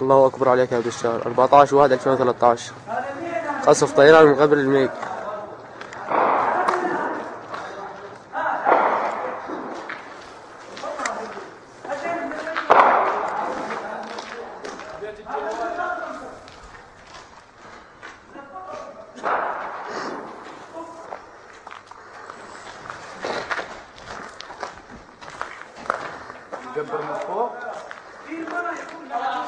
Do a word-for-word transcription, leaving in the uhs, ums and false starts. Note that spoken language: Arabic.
الله أكبر عليك يا بشار. أربعتاشر واحد ألفين وتلتاشر. قصف طيران من قبل الميج. جبر من فوق.